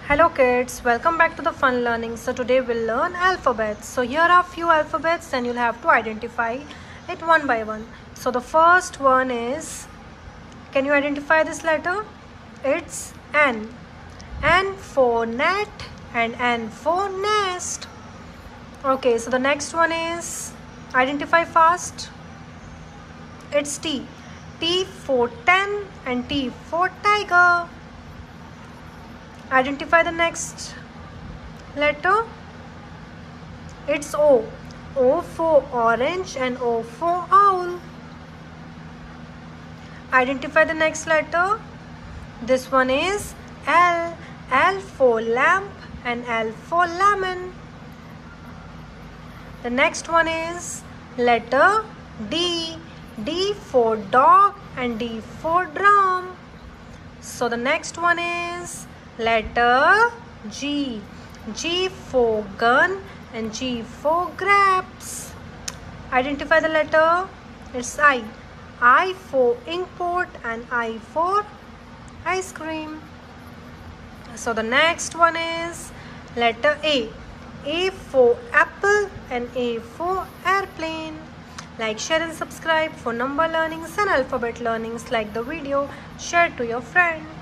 Hello kids, welcome back to the fun learning. So today we'll learn alphabets. So here are few alphabets and you'll have to identify it one by one. So the first one is, can you identify this letter? It's N. N for net and N for nest. Okay, so the next one is, identify fast. It's T. T for 10 and T for tiger. Identify the next letter. It's O. O for orange and O for owl. Identify the next letter. This one is L. L for lamp and L for lemon. The next one is letter D. D for dog and D for drum. So the next one is letter G. G for gun and G for grapes. Identify the letter. It's I. I for import and I for ice cream. So the next one is letter A. A for apple and A for airplane. Like, share and subscribe for number learnings and alphabet learnings. Like the video, share to your friend.